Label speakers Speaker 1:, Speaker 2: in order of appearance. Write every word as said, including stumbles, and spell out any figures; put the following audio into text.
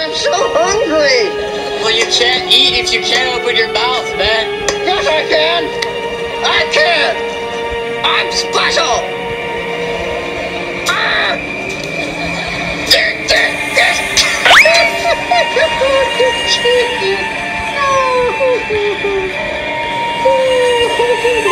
Speaker 1: I'm so hungry.
Speaker 2: Well, you can't eat if you can't open your mouth, man.
Speaker 1: Yes, I can. I can. I'm special. Ah! Chicken.